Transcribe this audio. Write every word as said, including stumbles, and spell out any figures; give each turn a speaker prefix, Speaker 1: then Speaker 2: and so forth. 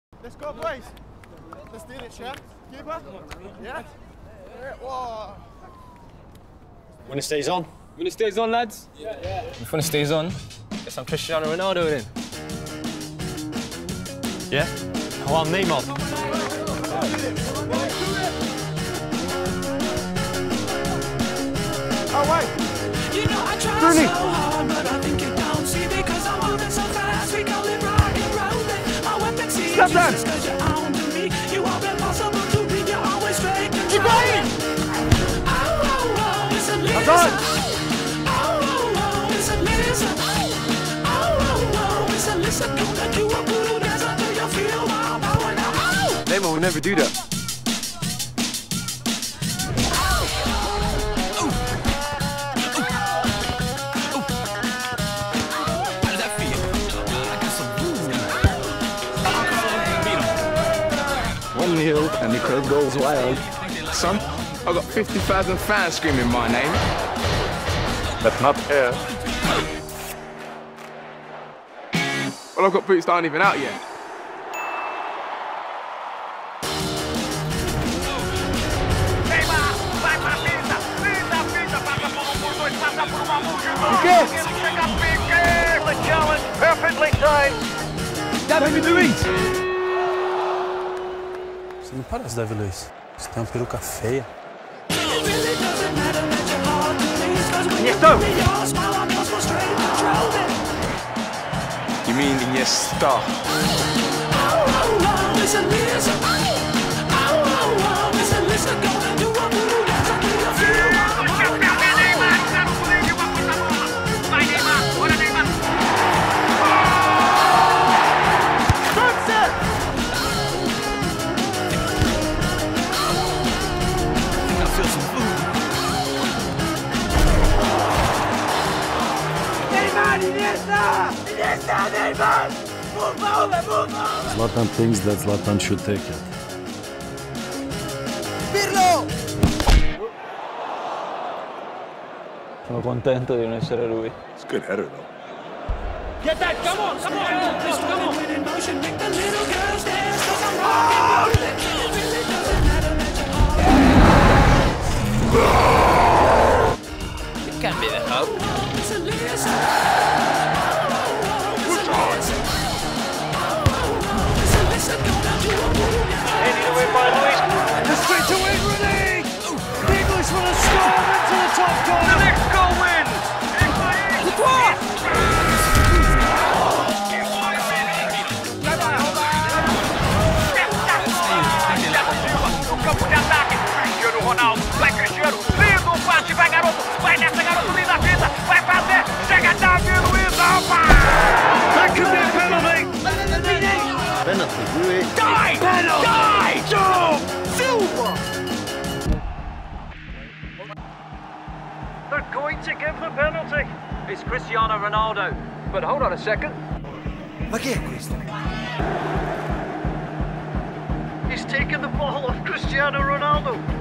Speaker 1: Let's go, boys. Let's do it, champ. Keeper? Yeah? Whoa.
Speaker 2: When it stays on.
Speaker 3: When it stays on, lads?
Speaker 2: Yeah, yeah.
Speaker 3: If when it stays on, get some Cristiano Ronaldo in.
Speaker 2: Yeah? I want Neymar.
Speaker 1: Oh, wait.
Speaker 4: You know I try
Speaker 1: Rooney.
Speaker 4: so hard, but I think you don't see me, cause I'm moving so fast. We call it rock and rolling. My weapon sees
Speaker 1: Stop that.
Speaker 4: just cause you're on to me. You are impossible to be, you're always straight control.
Speaker 1: Ibrahim.
Speaker 4: Oh, oh, oh, it's a lizard.
Speaker 1: I'm done.
Speaker 4: Oh, oh, oh, it's a lizard. Oh, oh, oh, it's a lizard. Gonna do a voodoo dance until you feel my power now. Oh!
Speaker 3: Neymar will never do that.
Speaker 5: one nil and the crowd goes wild.
Speaker 3: Son, I've got fifty thousand fans screaming my name.
Speaker 5: But not air.
Speaker 3: Well, I've got boots that aren't even out yet.
Speaker 6: Neymar, vai pra pista, pista, pista, passa por um, por dois, passa por uma multa.
Speaker 1: Piqué.
Speaker 6: Chega Piqué, the challenge, perfectly timed.
Speaker 1: David Luiz.
Speaker 7: Você não parece David Luiz. Você tem uma peruca feia.
Speaker 1: Iniesta.
Speaker 3: You mean Iniesta?
Speaker 6: Vai Neymar, bora Neymar. Iniesta! Iniesta, Neymar! Move over, move over!
Speaker 7: Zlatan thinks that Zlatan should take it.
Speaker 1: Pirlo!
Speaker 8: Sono contento di non essere lui.
Speaker 5: It's a good header though.
Speaker 6: Get that, come on, come on! Just come on!
Speaker 3: It can't be the hope.
Speaker 6: Heading away by Luis.
Speaker 1: The straight to win, Rooney! The English will have scored into the top corner.
Speaker 6: The next goal wins! No campo de ataque, Cristiano Ronaldo, vai Cristiano, lindo o passe, vai garoto, vai nessa garoto, linda a fita, vai fazer, chega David Luiz, opa! That could be a penalty!
Speaker 2: Penalty, do it.
Speaker 6: Die! Die! Joe! Silver! They're going to give the penalty. It's Cristiano Ronaldo. But hold on a second.
Speaker 1: Ma chi è questo?
Speaker 6: He's taken the ball off Cristiano Ronaldo.